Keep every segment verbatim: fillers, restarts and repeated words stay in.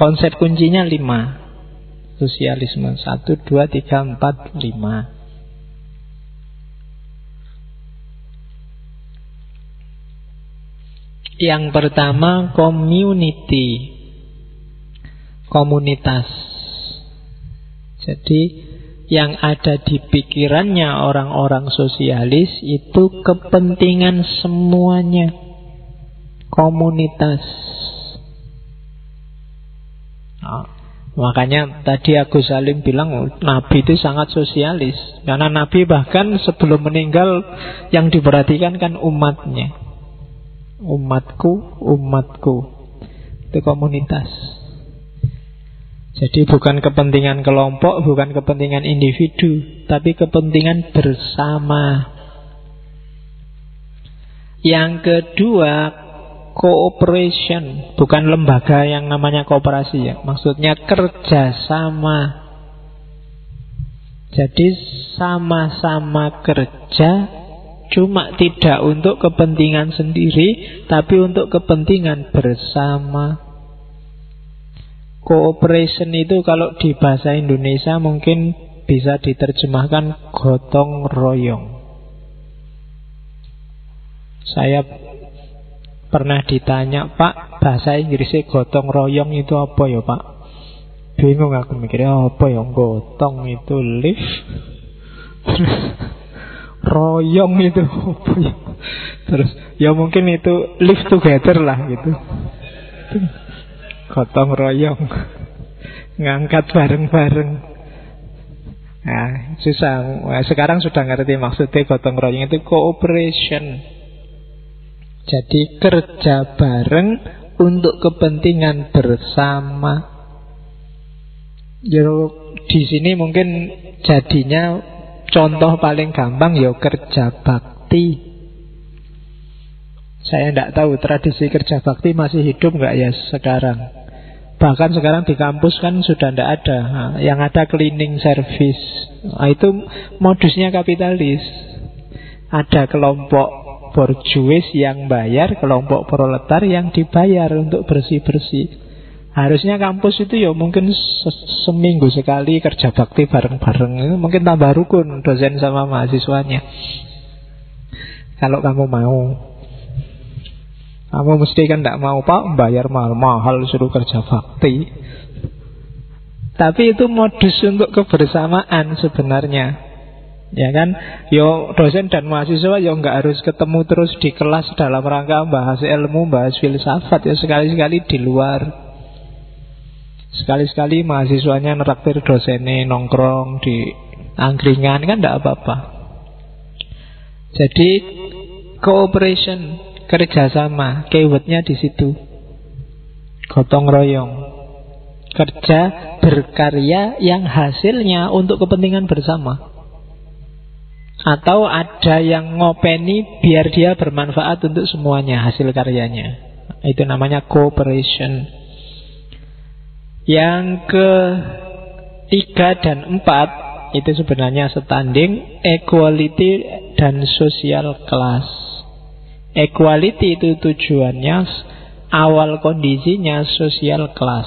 Konsep kuncinya lima. Sosialisme satu, dua, tiga, empat, lima. Yang pertama, community, komunitas. Jadi yang ada di pikirannya orang-orang sosialis itu kepentingan semuanya. Komunitas. Nah, makanya tadi Agus Salim bilang Nabi itu sangat sosialis. Karena Nabi bahkan sebelum meninggal yang diperhatikan kan umatnya. Umatku, umatku. Itu komunitas. Jadi bukan kepentingan kelompok, bukan kepentingan individu, tapi kepentingan bersama. Yang kedua, cooperation. Bukan lembaga yang namanya kooperasi ya. Maksudnya kerjasama. Jadi sama-sama kerja, cuma tidak untuk kepentingan sendiri, tapi untuk kepentingan bersama. Cooperation itu kalau di bahasa Indonesia mungkin bisa diterjemahkan gotong royong. Saya pernah ditanya, Pak, bahasa Inggrisnya gotong royong itu apa ya Pak? Bingung aku mikirnya, apa ya gotong itu lift, royong itu apa ya? Terus ya mungkin itu live together lah gitu. Gotong royong, ngangkat bareng-bareng. Nah, susah. Nah, sekarang sudah ngerti maksudnya gotong royong itu cooperation. Jadi kerja bareng untuk kepentingan bersama. Jadi di sini mungkin jadinya contoh paling gampang ya kerja bakti. Saya tidak tahu tradisi kerja bakti masih hidup nggak ya sekarang. Bahkan sekarang di kampus kan sudah tidak ada. Nah, yang ada cleaning service. Nah, itu modusnya kapitalis. Ada kelompok borjuis yang bayar, kelompok proletar yang dibayar untuk bersih-bersih. Harusnya kampus itu ya mungkin se- seminggu sekali kerja bakti bareng-bareng. Mungkin tambah rukun dosen sama mahasiswanya. Kalau kamu mau. Kamu mesti kan tidak mau Pak bayar mahal-mahal suruh kerja bakti. Tapi itu modus untuk kebersamaan sebenarnya. Ya kan, yo dosen dan mahasiswa yo nggak harus ketemu terus di kelas dalam rangka bahas ilmu, bahas filsafat. Ya sekali-sekali di luar. Sekali-sekali mahasiswanya neraktir dosennya nongkrong di angkringan kan tidak apa-apa. Jadi cooperation, kerjasama, keywordnya di situ. Gotong royong, kerja berkarya yang hasilnya untuk kepentingan bersama. Atau ada yang ngopeni biar dia bermanfaat untuk semuanya hasil karyanya. Itu namanya cooperation. Yang ketiga dan empat itu sebenarnya standing, equality dan social class. Equality itu tujuannya, awal kondisinya social class.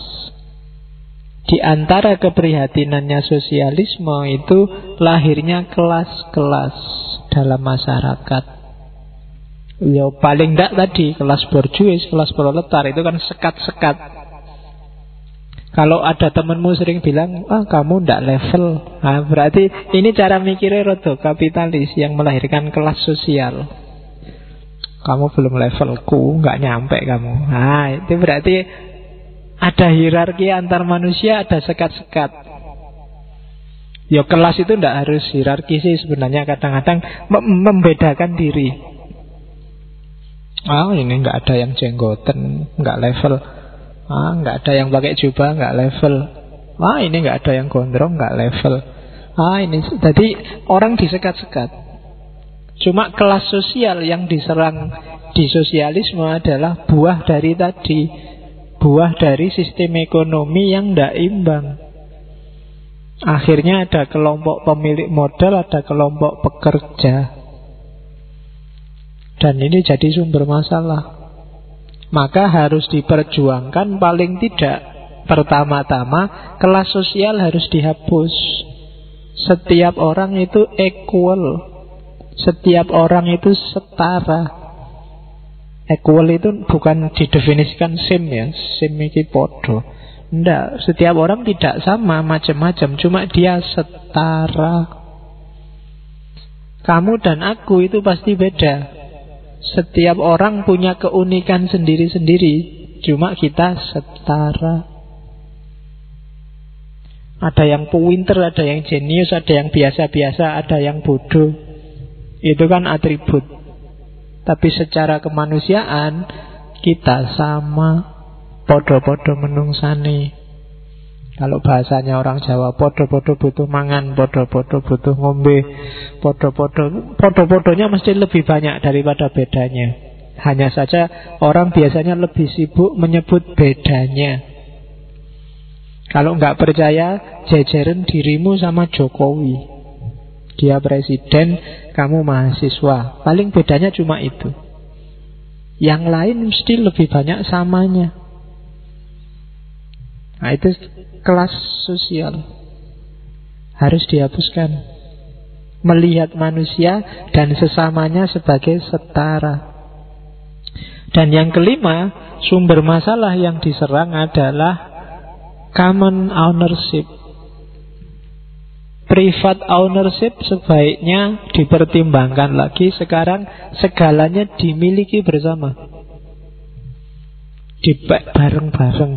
Di antara keprihatinannya sosialisme itu lahirnya kelas-kelas dalam masyarakat. Ya paling tidak tadi kelas borjuis, kelas proletar itu kan sekat-sekat. Kalau ada temanmu sering bilang, ah kamu tidak level, nah, berarti ini cara mikirnya rodo kapitalis yang melahirkan kelas sosial. Kamu belum levelku, nggak nyampe kamu. Nah itu berarti ada hierarki antar manusia, ada sekat-sekat. Ya kelas itu tidak harus hierarki sih sebenarnya, kadang-kadang mem- membedakan diri. Ah ini nggak ada yang jenggoten, nggak level. Ah nggak ada yang pakai jubah, nggak level. Ah ini nggak ada yang gondrong, nggak level. Ah ini jadi orang disekat-sekat. Cuma kelas sosial yang diserang di sosialisme adalah buah dari tadi. Buah dari sistem ekonomi yang tidak imbang. Akhirnya ada kelompok pemilik modal, ada kelompok pekerja. Dan ini jadi sumber masalah. Maka harus diperjuangkan paling tidak Pertama-tama, kelas sosial harus dihapus. Setiap orang itu equal. Setiap orang itu setara. Equal itu bukan didefinisikan same ya, same iki podo. Enggak, setiap orang tidak sama, macam-macam, cuma dia setara. Kamu dan aku itu pasti beda. Setiap orang punya keunikan sendiri-sendiri, cuma kita setara. Ada yang pinter, ada yang jenius, ada yang biasa-biasa, ada yang bodoh. Itu kan atribut. Tapi secara kemanusiaan kita sama, podo-podo menungsani. Kalau bahasanya orang Jawa, podo-podo butuh mangan, podo-podo butuh ngombe, podo-podo, podo-podonya mesti lebih banyak daripada bedanya. Hanya saja orang biasanya lebih sibuk menyebut bedanya. Kalau nggak percaya, jejerin dirimu sama Jokowi. Dia presiden, kamu mahasiswa. Paling bedanya cuma itu. Yang lain mesti lebih banyak samanya. Nah, itu kelas sosial. Harus dihapuskan. Melihat manusia dan sesamanya sebagai setara. Dan yang kelima, sumber masalah yang diserang adalah common ownership. Private ownership sebaiknya dipertimbangkan lagi. Sekarang segalanya dimiliki bersama, dibek bareng-bareng.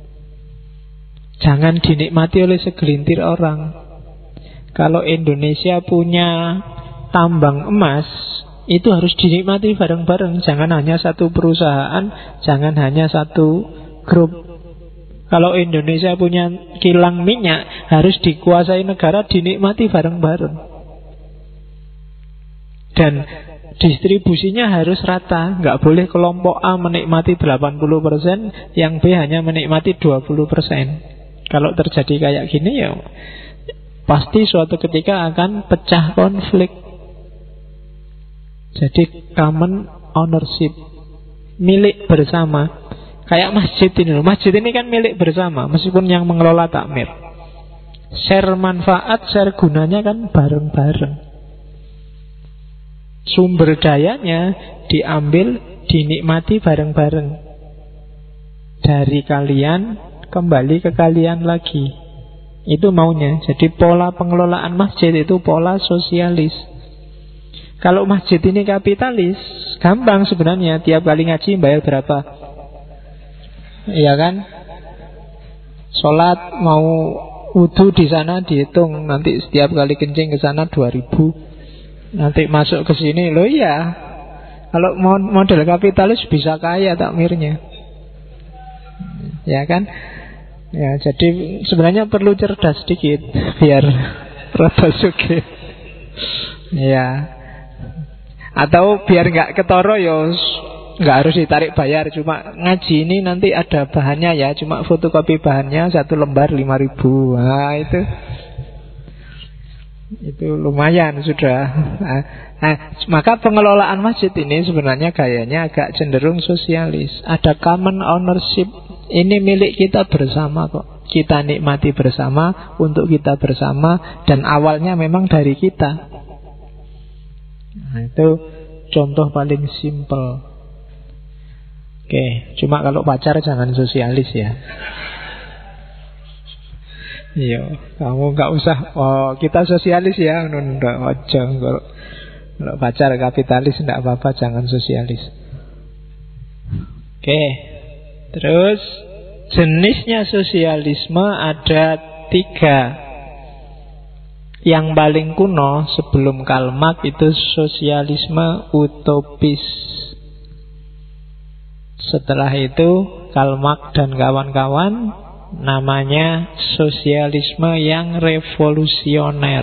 Jangan dinikmati oleh segelintir orang. Kalau Indonesia punya tambang emas, itu harus dinikmati bareng-bareng. Jangan hanya satu perusahaan, jangan hanya satu grup. Kalau Indonesia punya kilang minyak, harus dikuasai negara, dinikmati bareng-bareng. Dan distribusinya harus rata. Nggak boleh kelompok A menikmati delapan puluh persen, yang B hanya menikmati dua puluh persen. Kalau terjadi kayak gini ya pasti suatu ketika akan pecah konflik. Jadi common ownership, milik bersama. Kayak masjid ini loh. Masjid ini kan milik bersama, meskipun yang mengelola takmir. Share manfaat, share gunanya kan bareng-bareng. Sumber dayanya diambil, dinikmati bareng-bareng. Dari kalian kembali ke kalian lagi. Itu maunya. Jadi pola pengelolaan masjid itu pola sosialis. Kalau masjid ini kapitalis, gampang sebenarnya. Tiap kali ngaji bayar berapa? Iya kan? Sholat mau wudu di sana dihitung, nanti setiap kali kencing ke sana dua ribu. Nanti masuk ke sini, loh iya. Kalau model kapitalis bisa kaya takmirnya. Ya kan? Ya, jadi sebenarnya perlu cerdas sedikit biar rada sugih. Ya. Atau biar nggak ketoro ya nggak harus ditarik bayar, cuma ngaji ini nanti ada bahannya ya, cuma fotokopi bahannya satu lembar lima ribu. Nah itu Itu lumayan sudah. Nah, nah, maka pengelolaan masjid ini sebenarnya gayanya agak cenderung sosialis. Ada common ownership. Ini milik kita bersama kok. Kita nikmati bersama, untuk kita bersama, dan awalnya memang dari kita. Nah, itu contoh paling simple. Oke, cuma kalau pacar jangan sosialis ya. Iya, kamu nggak usah. Oh, kita sosialis ya, nunda aja. Kalau kalau pacar kapitalis nggak apa-apa, jangan sosialis. Oke, terus jenisnya sosialisme ada tiga. Yang paling kuno sebelum Karl Marx itu sosialisme utopis. Setelah itu Karl Marx dan kawan-kawan namanya sosialisme yang revolusioner,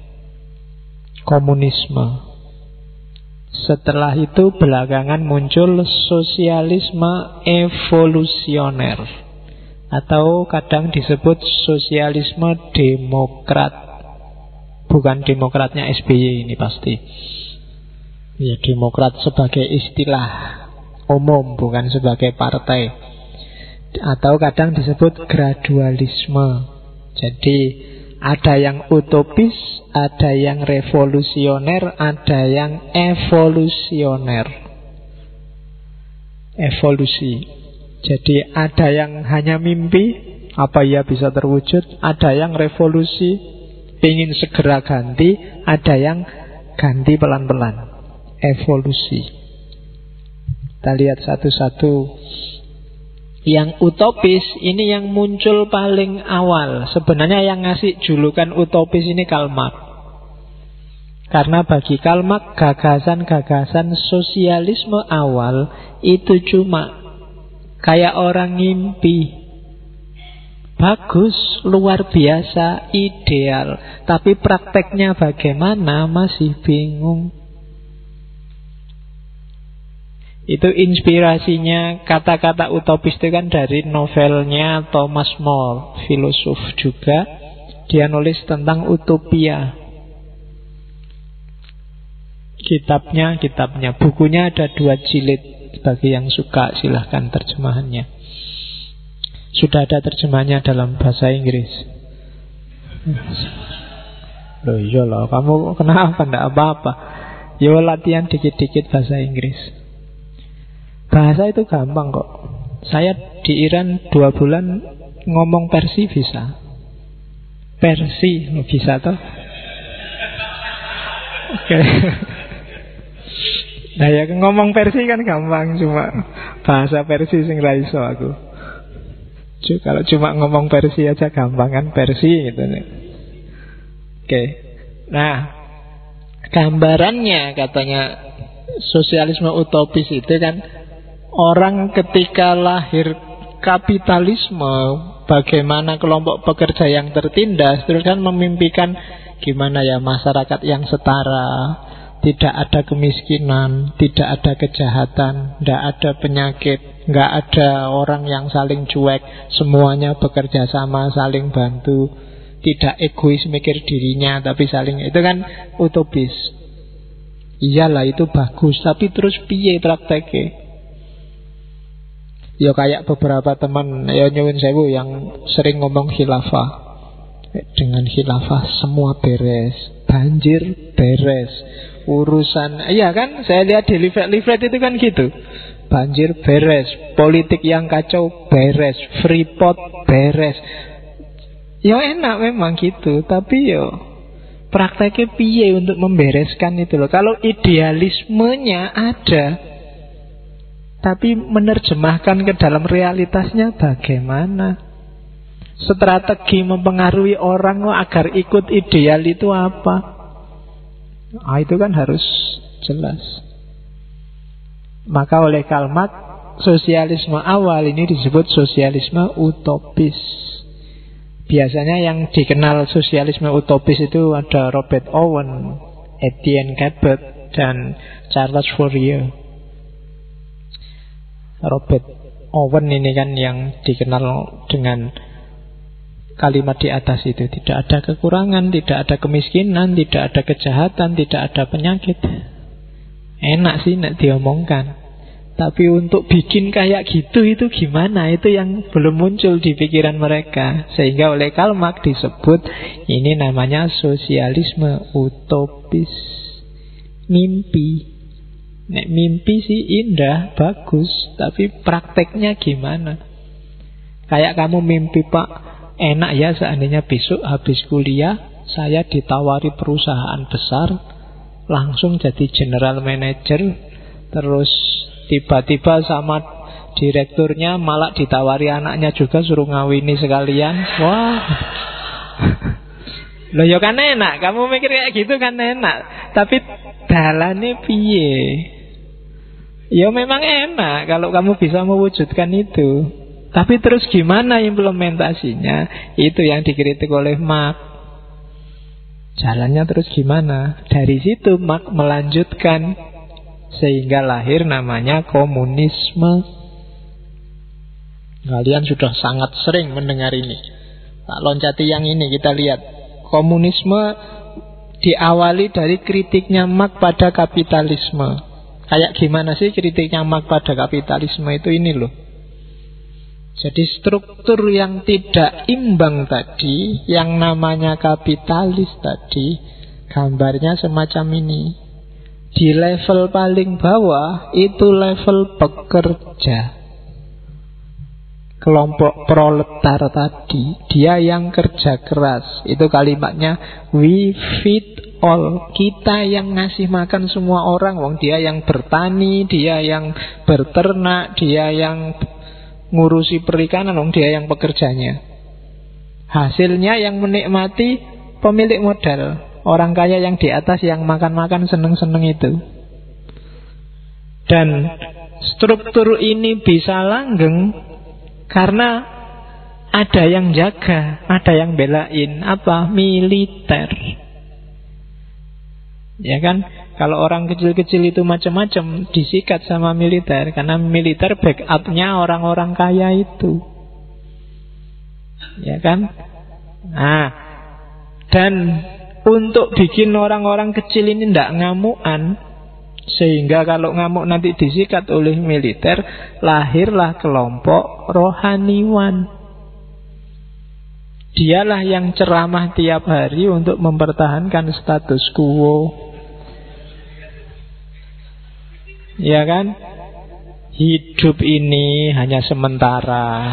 komunisme. Setelah itu belakangan muncul sosialisme evolusioner, atau kadang disebut sosialisme demokrat. Bukan demokratnya S B Y ini pasti. Ya, demokrat sebagai istilah umum, bukan sebagai partai. Atau kadang disebut gradualisme. Jadi ada yang utopis, ada yang revolusioner, ada yang evolusioner. Evolusi. Jadi ada yang hanya mimpi, apa ia bisa terwujud. Ada yang revolusi, ingin segera ganti. Ada yang ganti pelan-pelan. Evolusi. Kita lihat satu-satu. Yang utopis ini yang muncul paling awal. Sebenarnya yang ngasih julukan utopis ini Karl Marx. Karena bagi Karl Marx gagasan-gagasan sosialisme awal itu cuma kayak orang ngimpi. Bagus, luar biasa, ideal. Tapi prakteknya bagaimana masih bingung. Itu inspirasinya kata-kata utopis itu kan dari novelnya Thomas More, filosof juga. Dia nulis tentang utopia. Kitabnya, kitabnya, bukunya ada dua jilid. Bagi yang suka silahkan terjemahannya. Sudah ada terjemahannya dalam bahasa Inggris. Loh iyalah, kamu kenapa? Tidak apa-apa. Yo latihan dikit-dikit bahasa Inggris. Bahasa itu gampang kok. Saya di Iran dua bulan ngomong Persi bisa. Persi bisa toh? Oke. Nah ya ngomong Persi kan gampang, cuma bahasa Persi sing ra iso aku. Cuk, kalau cuma ngomong Persi aja gampang kan, Persi gitu nih. Oke. Nah, gambarannya katanya sosialisme utopis itu kan orang ketika lahir kapitalisme, bagaimana kelompok pekerja yang tertindas, terus kan memimpikan gimana ya masyarakat yang setara, tidak ada kemiskinan, tidak ada kejahatan, tidak ada penyakit, nggak ada orang yang saling cuek, semuanya bekerja sama, saling bantu, tidak egois mikir dirinya, tapi saling, itu kan utopis. Iyalah itu bagus, tapi terus piye prakteknya? Ya kayak beberapa teman, ya nyuwun sewu yang sering ngomong khilafah. Dengan khilafah semua beres, banjir beres, urusan, iya kan, saya lihat di leaflet-leaflet itu kan gitu. Banjir beres, politik yang kacau beres, Freeport beres. Ya enak memang gitu, tapi yo prakteknya piye untuk membereskan itu loh. Kalau idealismenya ada, tapi menerjemahkan ke dalam realitasnya bagaimana? Strategi mempengaruhi orang agar ikut ideal itu apa? Ah, itu kan harus jelas. Maka oleh Karl Marx, sosialisme awal ini disebut sosialisme utopis. Biasanya yang dikenal sosialisme utopis itu ada Robert Owen, Etienne Cabot, dan Charles Fourier. Robert Owen ini kan yang dikenal dengan kalimat di atas itu, tidak ada kekurangan, tidak ada kemiskinan, tidak ada kejahatan, tidak ada penyakit. Enak sih nak diomongkan, tapi untuk bikin kayak gitu itu gimana? Itu yang belum muncul di pikiran mereka. Sehingga oleh Karl Marx disebut ini namanya sosialisme utopis. Mimpi. Nek mimpi sih indah, bagus, tapi prakteknya gimana? Kayak kamu mimpi, Pak, enak ya seandainya besok habis kuliah saya ditawari perusahaan besar, langsung jadi general manager, terus tiba-tiba sama direkturnya malah ditawari anaknya juga suruh ngawini sekalian. Wah. Loh ya kan enak, kamu mikir kayak gitu kan enak, tapi dalane piye? Ya memang enak kalau kamu bisa mewujudkan itu. Tapi terus gimana implementasinya? Itu yang dikritik oleh Marx. Jalannya terus gimana? Dari situ Marx melanjutkan sehingga lahir namanya komunisme. Kalian sudah sangat sering mendengar ini. Tak loncati yang ini, kita lihat. Komunisme diawali dari kritiknya Marx pada kapitalisme. Kayak gimana sih kritiknya Marx pada kapitalisme itu? Ini loh. Jadi struktur yang tidak imbang tadi, yang namanya kapitalis tadi, gambarnya semacam ini. Di level paling bawah itu level pekerja, kelompok proletar tadi, dia yang kerja keras. Itu kalimatnya we feed all. Kita yang ngasih makan semua orang. Wong dia yang bertani, dia yang berternak, dia yang ngurusi perikanan, wong dia yang pekerjanya. Hasilnya yang menikmati pemilik modal, orang kaya yang di atas yang makan-makan seneng-seneng itu. Dan struktur ini bisa langgeng karena ada yang jaga, ada yang belain. Apa? Militer. Ya kan? Kalau orang kecil-kecil itu macam-macam disikat sama militer, karena militer backupnya orang-orang kaya itu. Ya kan? Nah, dan untuk bikin orang-orang kecil ini tidak ngamuan, sehingga kalau ngamuk nanti disikat oleh militer, lahirlah kelompok rohaniwan. Dialah yang ceramah tiap hari untuk mempertahankan status quo. Ya kan? Hidup ini hanya sementara.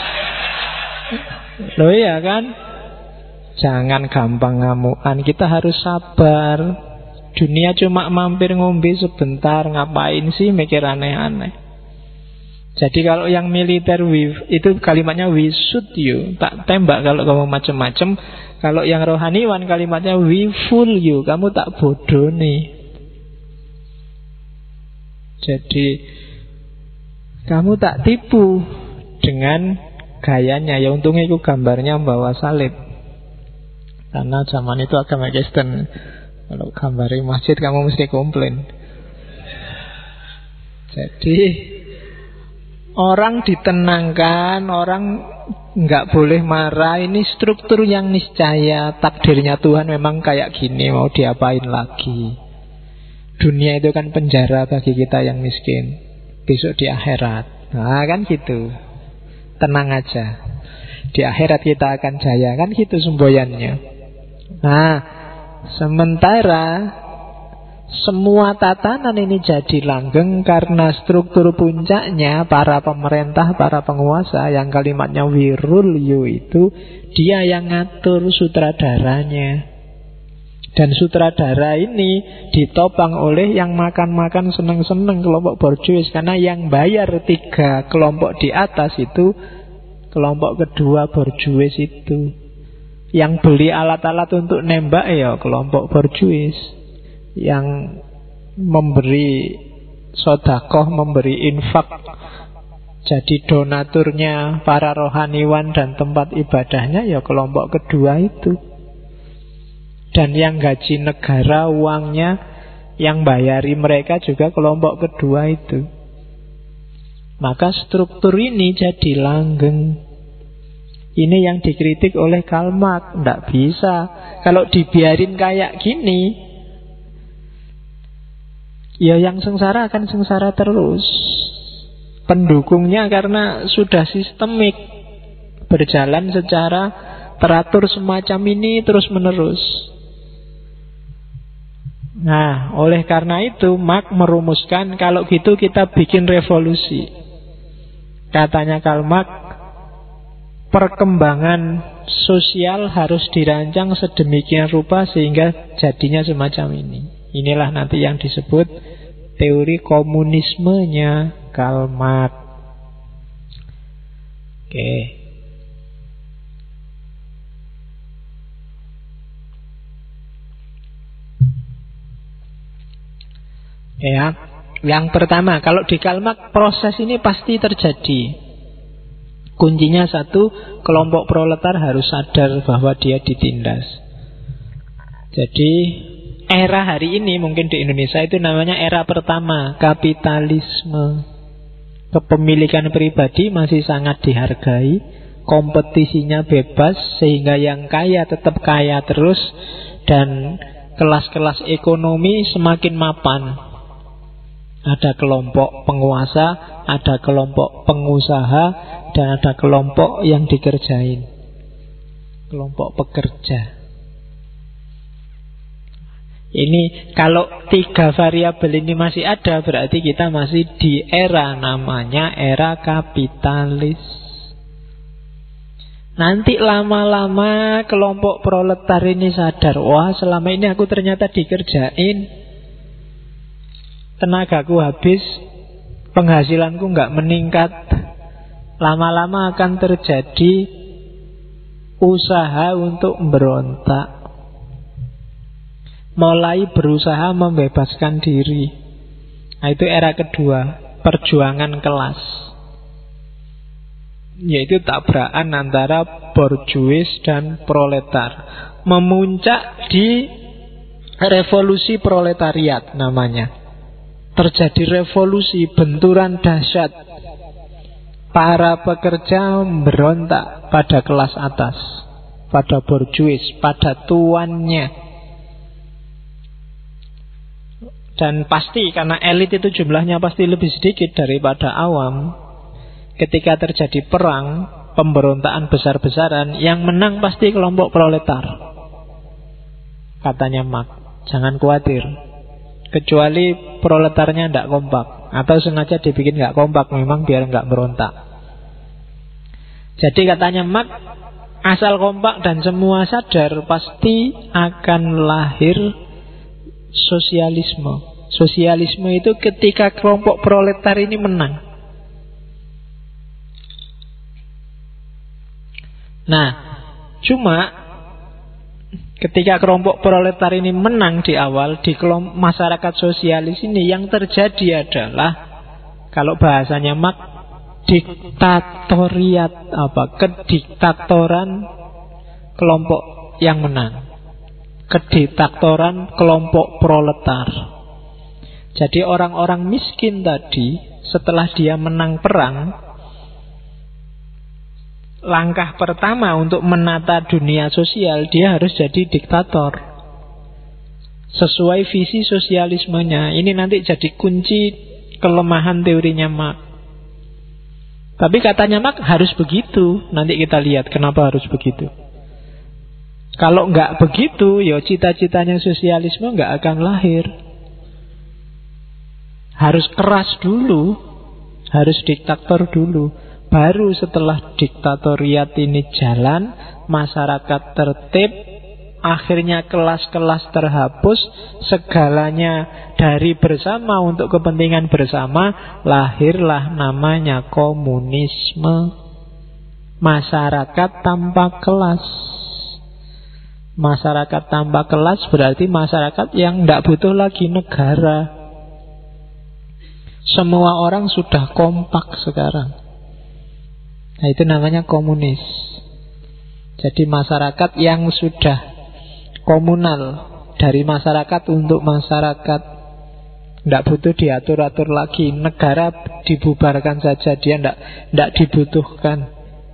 Loh ya kan? Jangan gampang ngamuan. Kita harus sabar. Dunia cuma mampir ngombe sebentar. Ngapain sih mikir aneh-aneh? Jadi kalau yang militer itu kalimatnya we shoot you, tak tembak kalau kamu macam-macam. Kalau yang rohaniwan kalimatnya we fool you, kamu tak bodoh nih. Jadi kamu tak tipu dengan gayanya. Ya untungnya itu gambarnya bawa salib, karena zaman itu agama Kristen. Kalau gambar masjid kamu mesti komplain. Jadi orang ditenangkan, orang nggak boleh marah. Ini struktur yang niscaya. Takdirnya Tuhan memang kayak gini, mau diapain lagi. Dunia itu kan penjara bagi kita yang miskin. Besok di akhirat, nah kan gitu. Tenang aja, di akhirat kita akan jaya, kan gitu semboyannya. Nah, sementara semua tatanan ini jadi langgeng karena struktur puncaknya para pemerintah, para penguasa yang kalimatnya we rule you itu, dia yang ngatur sutradaranya. Dan sutradara ini ditopang oleh yang makan-makan seneng-seneng kelompok borjuis. Karena yang bayar tiga kelompok di atas itu kelompok kedua borjuis itu. Yang beli alat-alat untuk nembak ya kelompok borjuis. Yang memberi sodakoh, memberi infak, jadi donaturnya para rohaniwan dan tempat ibadahnya ya kelompok kedua itu. Dan yang gaji negara uangnya, yang bayari mereka juga kelompok kedua itu. Maka struktur ini jadi langgeng. Ini yang dikritik oleh Karl Marx. Tidak bisa. Kalau dibiarin kayak gini, ya yang sengsara akan sengsara terus. Pendukungnya karena sudah sistemik, berjalan secara teratur semacam ini terus menerus. Nah, oleh karena itu Marx merumuskan kalau gitu kita bikin revolusi. Katanya Karl Marx, perkembangan sosial harus dirancang sedemikian rupa sehingga jadinya semacam ini. Inilah nanti yang disebut teori komunismenya Karl Marx. Oke. Ya, yang pertama, kalau di Karl Marx proses ini pasti terjadi. Kuncinya satu, kelompok proletar harus sadar bahwa dia ditindas. Jadi era hari ini mungkin di Indonesia itu namanya era pertama, kapitalisme. Kepemilikan pribadi masih sangat dihargai, kompetisinya bebas sehingga yang kaya tetap kaya terus dan kelas-kelas ekonomi semakin mapan. Ada kelompok penguasa, ada kelompok pengusaha, dan ada kelompok yang dikerjain, kelompok pekerja. Ini kalau tiga variabel ini masih ada, berarti kita masih di era namanya era kapitalis. Nanti lama-lama kelompok proletar ini sadar, wah selama ini aku ternyata dikerjain, tenagaku habis, penghasilanku nggak meningkat. Lama-lama akan terjadi usaha untuk berontak, mulai berusaha membebaskan diri. Nah, itu era kedua, perjuangan kelas, yaitu tabrakan antara borjuis dan proletar. Memuncak di revolusi proletariat namanya. Terjadi revolusi, benturan dahsyat. Para pekerja berontak pada kelas atas, pada borjuis, pada tuannya. Dan pasti karena elit itu jumlahnya pasti lebih sedikit daripada awam. Ketika terjadi perang, pemberontakan besar-besaran, yang menang pasti kelompok proletar, katanya Marx. Jangan khawatir, kecuali proletarnya tidak kompak, atau sengaja dibikin nggak kompak memang biar nggak berontak. Jadi katanya Marx, asal kompak dan semua sadar, pasti akan lahir sosialisme. Sosialisme itu ketika kelompok proletar ini menang. Nah, cuma ketika kelompok proletar ini menang di awal, di kelompok masyarakat sosialis ini, yang terjadi adalah, kalau bahasanya Marx, diktatoriat, apa? Kediktatoran kelompok yang menang. Kediktatoran kelompok proletar. Jadi orang-orang miskin tadi, setelah dia menang perang, langkah pertama untuk menata dunia sosial, dia harus jadi diktator sesuai visi sosialismenya. Ini nanti jadi kunci kelemahan teorinya Marx. Tapi katanya Marx harus begitu. Nanti kita lihat kenapa harus begitu. Kalau nggak begitu, ya cita-citanya sosialisme nggak akan lahir. Harus keras dulu, harus diktator dulu. Baru setelah diktatoriat ini jalan, masyarakat tertib, akhirnya kelas-kelas terhapus, segalanya dari bersama untuk kepentingan bersama, lahirlah namanya komunisme. Masyarakat tanpa kelas. Masyarakat tanpa kelas berarti masyarakat yang tidak butuh lagi negara. Semua orang sudah kompak sekarang. Nah, itu namanya komunis. Jadi masyarakat yang sudah komunal, dari masyarakat untuk masyarakat, tidak butuh diatur-atur lagi. Negara dibubarkan saja, dia tidak tidak dibutuhkan.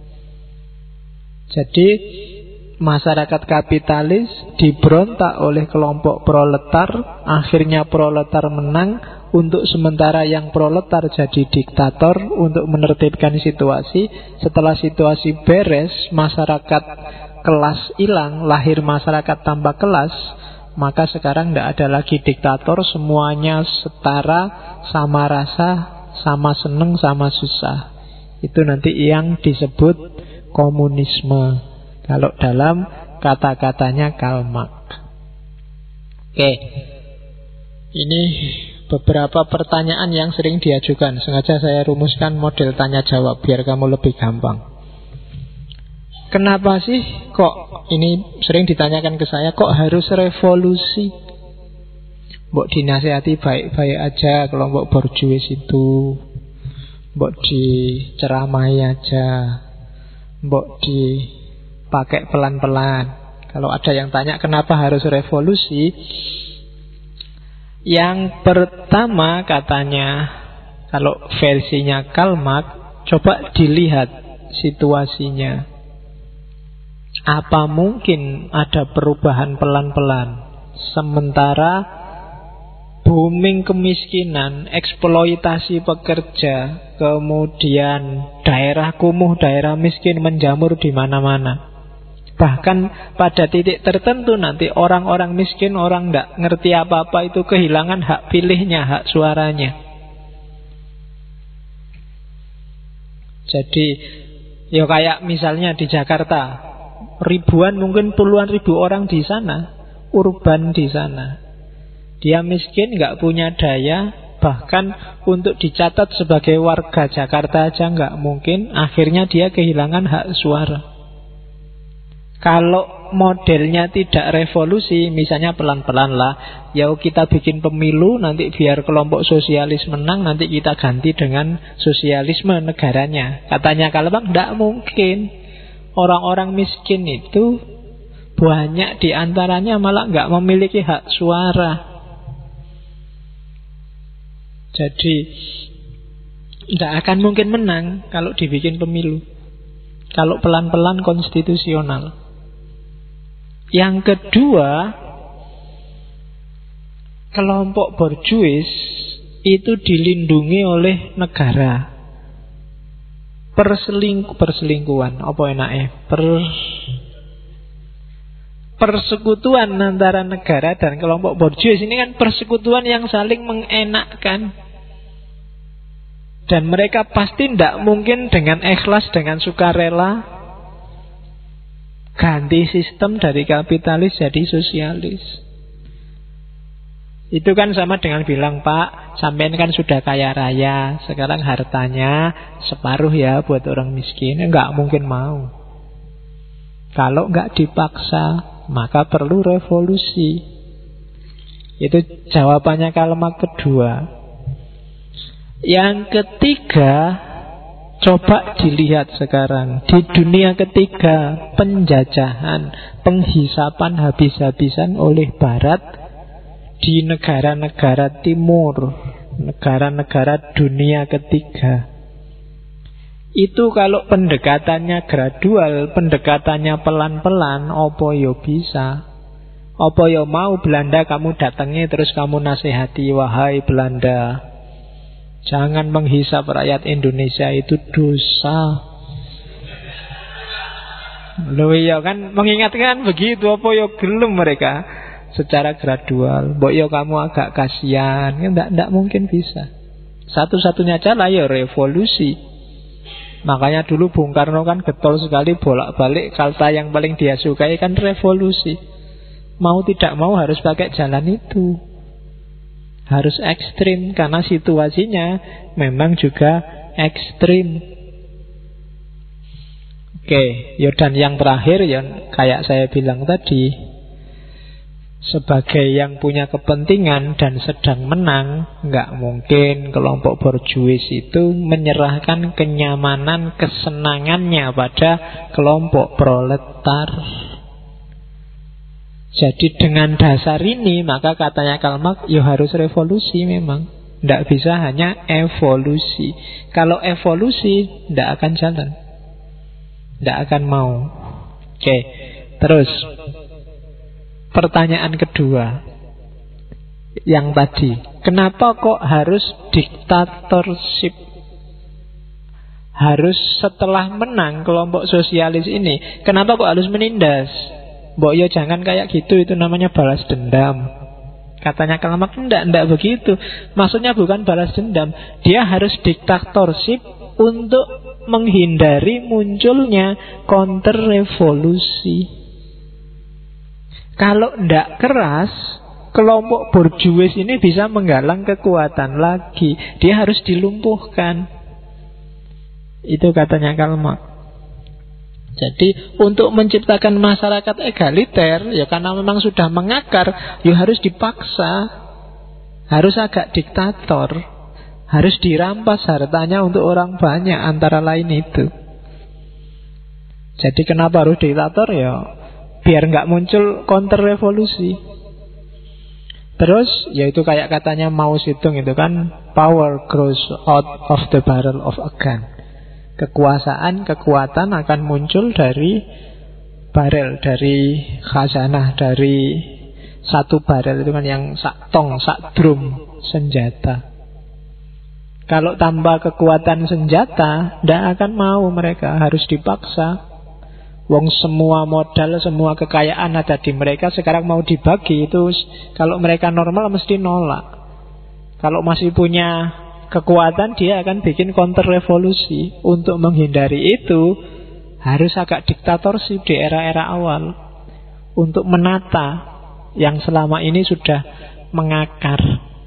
Jadi masyarakat kapitalis diberontak oleh kelompok proletar, akhirnya proletar menang. Untuk sementara yang proletar jadi diktator untuk menertibkan situasi. Setelah situasi beres, masyarakat kelas hilang, lahir masyarakat tanpa kelas, maka sekarang tidak ada lagi diktator, semuanya setara, sama rasa, sama seneng, sama susah. Itu nanti yang disebut komunisme, kalau dalam kata-katanya Karl Marx. Oke, ini beberapa pertanyaan yang sering diajukan. Sengaja saya rumuskan model tanya jawab biar kamu lebih gampang. Kenapa sih kok, ini sering ditanyakan ke saya, kok harus revolusi? Mbok dinasihati baik-baik aja kelompok borjuis itu, mbok diceramai aja, mbok dipakai pelan-pelan. Kalau ada yang tanya kenapa harus revolusi, yang pertama katanya, kalau versinya Karl Marx, coba dilihat situasinya. Apa mungkin ada perubahan pelan-pelan sementara booming kemiskinan, eksploitasi pekerja, kemudian daerah kumuh, daerah miskin menjamur di mana-mana. Bahkan pada titik tertentu nanti orang-orang miskin, orang tidak ngerti apa-apa itu kehilangan hak pilihnya, hak suaranya. Jadi ya kayak misalnya di Jakarta, ribuan mungkin puluhan ribu orang di sana, urban di sana. Dia miskin, nggak punya daya, bahkan untuk dicatat sebagai warga Jakarta aja nggak mungkin. Akhirnya dia kehilangan hak suara. Kalau modelnya tidak revolusi, misalnya pelan-pelan lah, ya kita bikin pemilu, nanti biar kelompok sosialis menang, nanti kita ganti dengan sosialisme negaranya. Katanya kalau bang, tidak mungkin. Orang-orang miskin itu banyak diantaranya malah nggak memiliki hak suara. Jadi tidak akan mungkin menang kalau dibikin pemilu. Kalau pelan-pelan konstitusional. Yang kedua, kelompok borjuis itu dilindungi oleh negara. Perselingkuh, perselingkuhan, apa enaknya? Per persekutuan antara negara dan kelompok borjuis ini kan persekutuan yang saling mengenakkan. Dan mereka pasti tidak mungkin dengan ikhlas, dengan sukarela ganti sistem dari kapitalis jadi sosialis. Itu kan sama dengan bilang, Pak, sampean kan sudah kaya raya, sekarang hartanya separuh ya buat orang miskin. Enggak mungkin mau. Kalau enggak dipaksa, maka perlu revolusi. Itu jawabannya kalimat kedua. Yang ketiga, coba dilihat sekarang di dunia ketiga, penjajahan, penghisapan habis-habisan oleh Barat di negara-negara timur, negara-negara dunia ketiga. Itu kalau pendekatannya gradual, pendekatannya pelan-pelan, opo yo bisa. Opo yo mau Belanda kamu datangi terus kamu nasihati, wahai Belanda, jangan menghisap rakyat Indonesia, itu dosa. Loh iya kan, mengingatkan begitu, apa ya gelem mereka secara gradual. Mbok ya kamu agak kasihan, kan enggak enggak mungkin bisa. Satu-satunya cara ya revolusi. Makanya dulu Bung Karno kan getol sekali bolak-balik, kata yang paling dia sukai kan revolusi. Mau tidak mau harus pakai jalan itu. Harus ekstrim karena situasinya memang juga ekstrim. Oke, ya dan yang terakhir ya kayak saya bilang tadi, sebagai yang punya kepentingan dan sedang menang, nggak mungkin kelompok borjuis itu menyerahkan kenyamanan, kesenangannya pada kelompok proletar. Jadi dengan dasar ini maka katanya Karl Marx ya harus revolusi memang. Tidak bisa hanya evolusi. Kalau evolusi tidak akan jalan, tidak akan mau. Oke, terus pertanyaan kedua yang tadi, kenapa kok harus diktatorship? Harus setelah menang kelompok sosialis ini, kenapa kok harus menindas? Mbok yo jangan kayak gitu, itu namanya balas dendam. Katanya Karl Marx, enggak, enggak begitu. Maksudnya bukan balas dendam, dia harus diktatorship untuk menghindari munculnya counter revolusi. Kalau enggak keras, kelompok borjuis ini bisa menggalang kekuatan lagi. Dia harus dilumpuhkan. Itu katanya Karl Marx. Jadi untuk menciptakan masyarakat egaliter, ya karena memang sudah mengakar, ya harus dipaksa, harus agak diktator, harus dirampas hartanya untuk orang banyak, antara lain itu. Jadi kenapa harus diktator? Ya biar nggak muncul counter revolusi. Terus yaitu kayak katanya Mao Zedong itu kan, power grows out of the barrel of a gun. Kekuasaan, kekuatan akan muncul dari barel, dari khazanah, dari Satu barel itu kan yang sak tong, sak drum senjata. Kalau tambah kekuatan senjata, tidak akan mau mereka, harus dipaksa. Wong semua modal, semua kekayaan ada di mereka, sekarang mau dibagi, itu kalau mereka normal mesti nolak. Kalau masih punya kekuatan, dia akan bikin counter revolusi. Untuk menghindari itu, harus agak diktatorship di era-era awal, untuk menata yang selama ini sudah mengakar.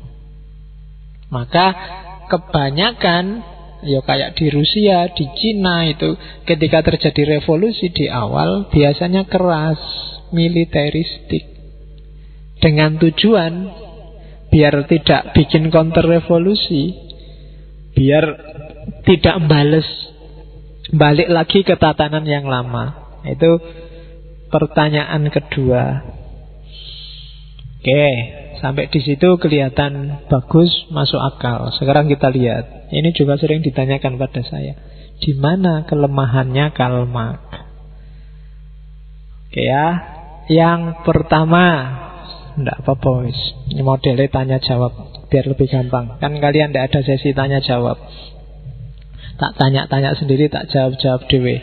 Maka kebanyakan, ya kayak di Rusia, di Cina itu, ketika terjadi revolusi di awal, biasanya keras, militeristik, dengan tujuan biar tidak bikin counter revolusi, biar tidak bales, balik lagi ke tatanan yang lama. Itu pertanyaan kedua. Oke, sampai di situ kelihatan bagus, masuk akal. Sekarang kita lihat. Ini juga sering ditanyakan pada saya. Di mana kelemahannya Karl Marx? Oke ya. Yang pertama, enggak apa-apa wis. Ini modelnya tanya jawab biar lebih gampang. Kan kalian enggak ada sesi tanya jawab. Tak tanya-tanya sendiri, tak jawab-jawab dewe.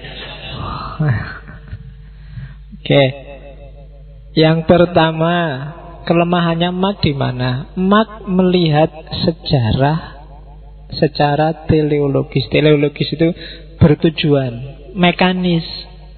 Oke. Yang pertama, kelemahannya Marx di mana? Marx melihat sejarah secara teleologis. Teleologis itu bertujuan, mekanis.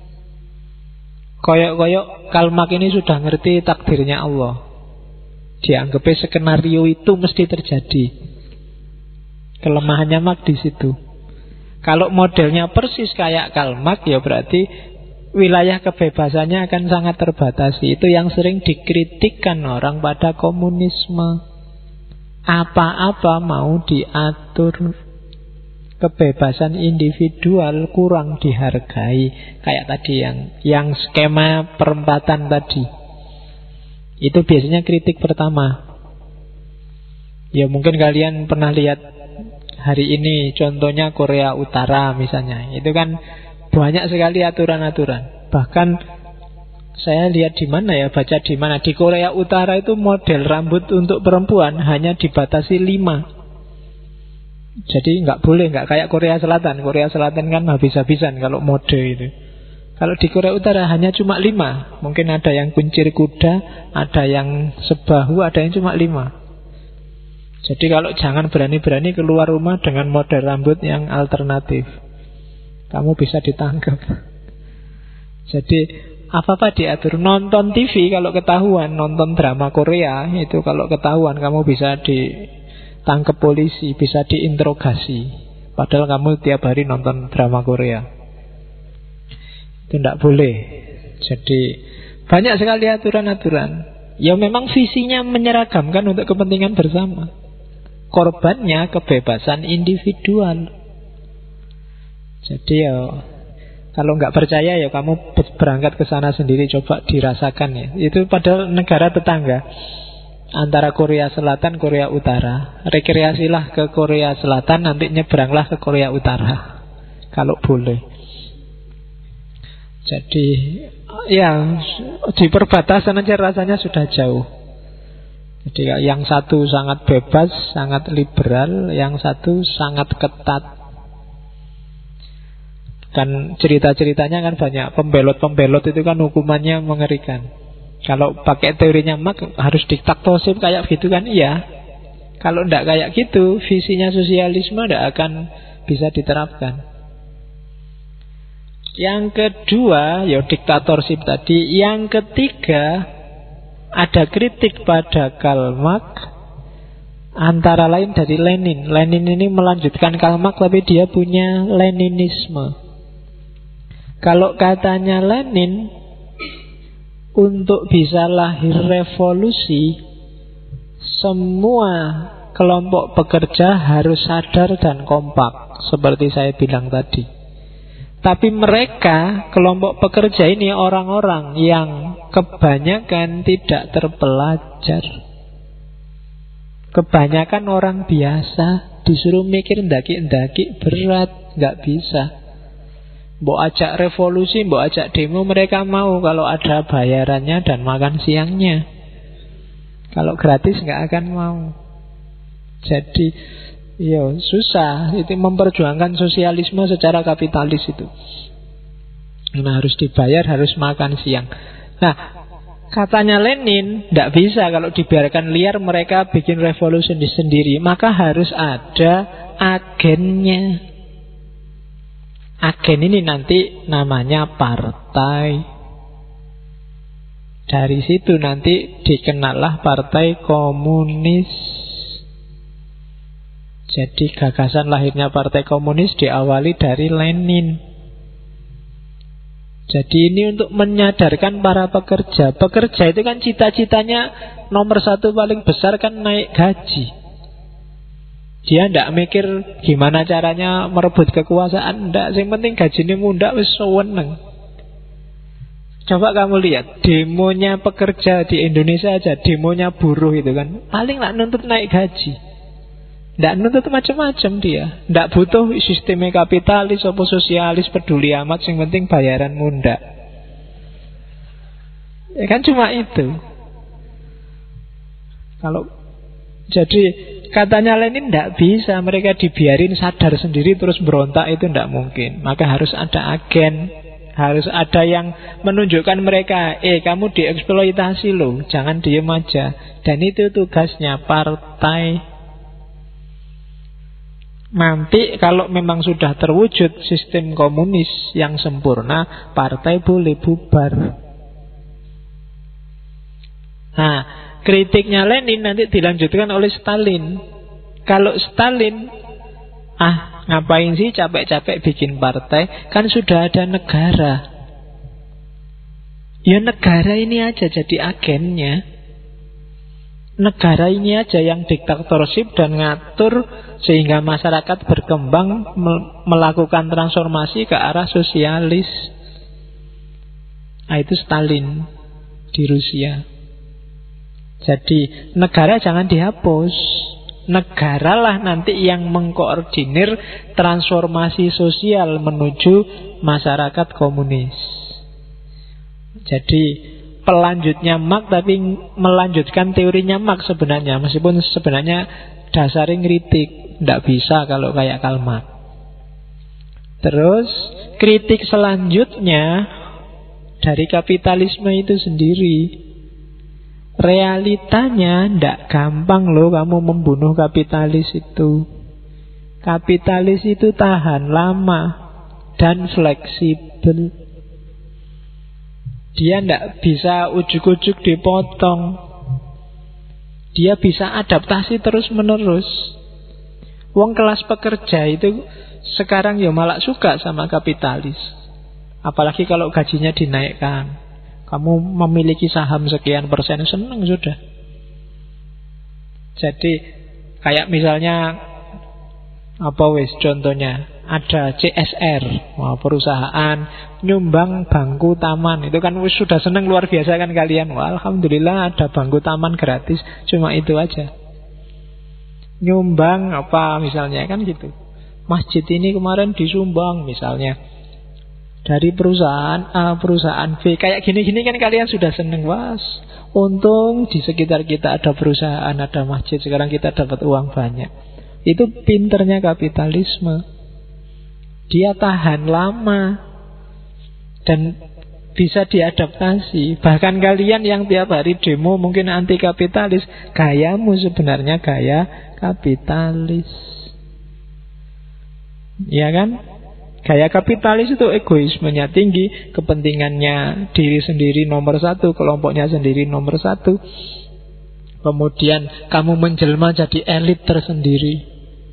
Koyok-koyok Karl Marx ini sudah ngerti takdirnya Allah. Dianggapnya skenario itu mesti terjadi. Kelemahannya Marx di situ. Kalau modelnya persis kayak Karl Marx, ya berarti wilayah kebebasannya akan sangat terbatasi. Itu yang sering dikritikkan orang pada komunisme. Apa-apa mau diatur, kebebasan individual kurang dihargai. Kayak tadi yang yang skema perempatan tadi. Itu biasanya kritik pertama. Ya mungkin kalian pernah lihat hari ini contohnya Korea Utara misalnya. Itu kan banyak sekali aturan-aturan. Bahkan saya lihat di mana ya, baca di mana, di Korea Utara itu model rambut untuk perempuan hanya dibatasi lima. Jadi nggak boleh, nggak kayak Korea Selatan. Korea Selatan kan habis-habisan kalau mode itu. Kalau di Korea Utara hanya cuma lima. Mungkin ada yang kuncir kuda, ada yang sebahu, ada yang cuma lima. Jadi kalau jangan berani-berani keluar rumah dengan model rambut yang alternatif. Kamu bisa ditangkap. Jadi apa-apa diatur. Nonton T V kalau ketahuan, nonton drama Korea, itu kalau ketahuan kamu bisa ditangkap polisi, bisa diinterogasi. Padahal kamu tiap hari nonton drama Korea. Itu tidak boleh. Jadi banyak sekali aturan-aturan. Ya memang visinya menyeragamkan untuk kepentingan bersama. Korbannya kebebasan individual. Jadi ya kalau nggak percaya ya kamu berangkat ke sana sendiri, coba dirasakan ya. Itu padahal negara tetangga antara Korea Selatan, Korea Utara. Rekreasilah ke Korea Selatan, nanti nyebranglah ke Korea Utara kalau boleh. Jadi ya di perbatasan aja rasanya sudah jauh. Jadi yang satu sangat bebas, sangat liberal, yang satu sangat ketat. Kan cerita-ceritanya kan banyak. Pembelot-pembelot itu kan hukumannya mengerikan. Kalau pakai teorinya Marx harus diktatorship kayak gitu kan, iya. Kalau tidak kayak gitu, visinya sosialisme tidak akan bisa diterapkan. Yang kedua, ya diktatorship tadi. Yang ketiga, ada kritik pada Karl Marx, antara lain dari Lenin. Lenin ini melanjutkan Karl Marx, tapi dia punya Leninisme. Kalau katanya Lenin, untuk bisa lahir revolusi, semua kelompok pekerja harus sadar dan kompak, seperti saya bilang tadi. Tapi mereka, kelompok pekerja ini, orang-orang yang kebanyakan tidak terpelajar. Kebanyakan orang biasa, disuruh mikir ndaki-ndaki berat, nggak bisa. Mbok ajak revolusi, mbok ajak demo, mereka mau kalau ada bayarannya dan makan siangnya. Kalau gratis nggak akan mau. Jadi ya susah itu memperjuangkan sosialisme secara kapitalis itu. Nah, harus dibayar, harus makan siang. Nah, katanya Lenin, tidak bisa kalau dibiarkan liar mereka bikin revolusi sendiri. Maka harus ada agennya. Agen ini nanti namanya partai. Dari situ nanti dikenallah Partai Komunis. Jadi gagasan lahirnya Partai Komunis diawali dari Lenin. Jadi ini untuk menyadarkan para pekerja. Pekerja itu kan cita-citanya nomor satu paling besar kan naik gaji. Dia tidak mikir gimana caranya merebut kekuasaan. Tidak, yang penting gajinya muda wis seneng. Coba kamu lihat demonya pekerja di Indonesia aja, demonya buruh itu kan paling nak nuntut naik gaji. Tidak nuntut macam-macam dia. Tidak butuh sistemnya kapitalis atau sosialis, peduli amat, yang penting bayaran munda. Ya kan cuma itu. Kalau jadi katanya Lenin tidak bisa mereka dibiarin sadar sendiri terus berontak, itu tidak mungkin. Maka harus ada agen. Harus ada yang menunjukkan mereka, eh kamu dieksploitasi loh, jangan diem aja. Dan itu tugasnya partai. Nanti kalau memang sudah terwujud sistem komunis yang sempurna, partai boleh bubar. Nah, kritiknya Lenin nanti dilanjutkan oleh Stalin. Kalau Stalin, ah ngapain sih capek-capek bikin partai, kan sudah ada negara. Ya negara ini aja jadi agennya. Negara ini aja yang diktatorship dan ngatur sehingga masyarakat berkembang melakukan transformasi ke arah sosialis. Nah, itu Stalin di Rusia. Jadi negara jangan dihapus. Negaralah nanti yang mengkoordinir transformasi sosial menuju masyarakat komunis. Jadi pelanjutnya Marx tapi melanjutkan teorinya Marx sebenarnya. Meskipun sebenarnya dasarnya ngeritik. Tidak bisa kalau kayak Karl Marx. Terus kritik selanjutnya dari kapitalisme itu sendiri. Realitanya tidak gampang loh kamu membunuh kapitalis itu. Kapitalis itu tahan lama dan fleksibel. Dia tidak bisa ujuk-ujuk dipotong. Dia bisa adaptasi terus menerus. Wong kelas pekerja itu sekarang ya malah suka sama kapitalis. Apalagi kalau gajinya dinaikkan. Kamu memiliki saham sekian persen, senang sudah. Jadi kayak misalnya apa wes contohnya ada C S R, wah, perusahaan nyumbang bangku taman. Itu kan wes sudah senang luar biasa kan kalian. Wah, alhamdulillah ada bangku taman gratis. Cuma itu aja. Nyumbang apa misalnya kan gitu. Masjid ini kemarin disumbang misalnya dari perusahaan A, perusahaan B. Kayak gini-gini kan kalian sudah seneng. Was, untung di sekitar kita ada perusahaan, ada masjid. Sekarang kita dapat uang banyak. Itu pinternya kapitalisme. Dia tahan lama dan bisa diadaptasi. Bahkan kalian yang tiap hari demo mungkin anti kapitalis, gayamu sebenarnya gaya kapitalis. Ya kan? Gaya kapitalis itu egoismenya tinggi, kepentingannya diri sendiri nomor satu, kelompoknya sendiri nomor satu. Kemudian kamu menjelma jadi elit tersendiri,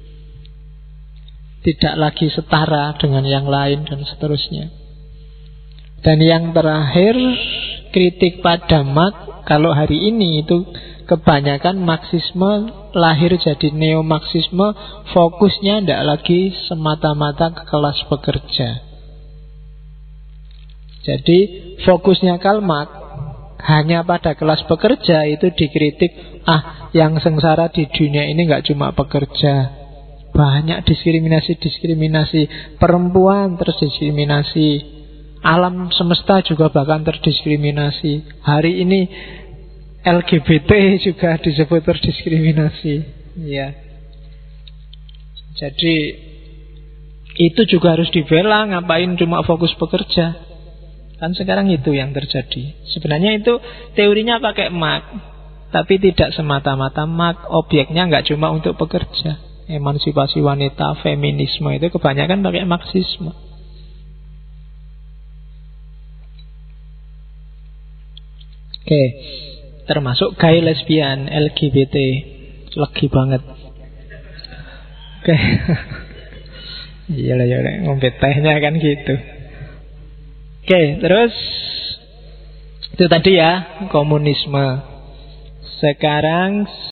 tidak lagi setara dengan yang lain dan seterusnya. Dan yang terakhir, kritik pada Marx. Kalau hari ini itu kebanyakan Marxisme lahir jadi neo-Marxisme, fokusnya tidak lagi semata-mata ke kelas pekerja. Jadi fokusnya Karl Marx hanya pada kelas pekerja, itu dikritik. Ah, yang sengsara di dunia ini nggak cuma pekerja, banyak diskriminasi-diskriminasi. Perempuan terdiskriminasi, alam semesta juga bahkan terdiskriminasi. Hari ini L G B T juga disebut terdiskriminasi. Ya. Jadi itu juga harus dibela. Ngapain cuma fokus bekerja? Kan sekarang itu yang terjadi. Sebenarnya itu teorinya pakai Marx, tapi tidak semata-mata Marx. Objeknya nggak cuma untuk bekerja. Emansipasi wanita, feminisme itu kebanyakan pakai Marxisme. Oke, termasuk gay, lesbian, L G B T. Legi banget. Oke. Iyalah ya, ngombe tehnya kan gitu. Oke, terus itu tadi ya, komunisme. Sekarang